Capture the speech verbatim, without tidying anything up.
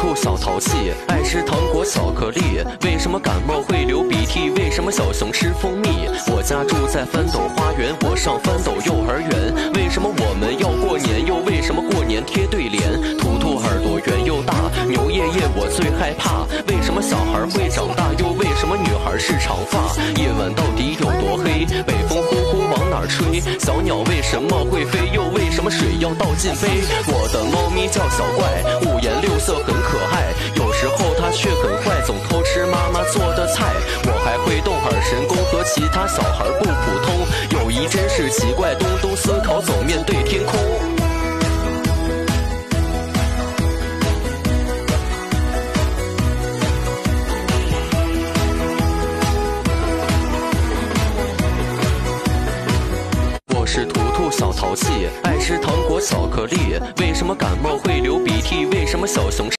兔小淘气，爱吃糖果巧克力。为什么感冒会流鼻涕？为什么小熊吃蜂蜜？我家住在翻斗花园，我上翻斗幼儿园。为什么我们要过年？又为什么过年贴对联？图图耳朵圆又大，牛爷爷我最害怕。为什么小孩会长大？又为什么女孩是长发？夜晚到底有多黑？北风呼呼往哪儿吹？小鸟为什么会飞？又为什么水要倒进杯？我的猫咪叫小怪，五颜六色很可爱，有时候它却很坏，总偷吃妈妈做的菜。我还会动耳神功，和其他小孩不普通。友谊真是奇怪，东东思考总面对天空。我是图图小淘气，爱吃糖果巧克力。为什么感冒会流鼻涕？为什么小熊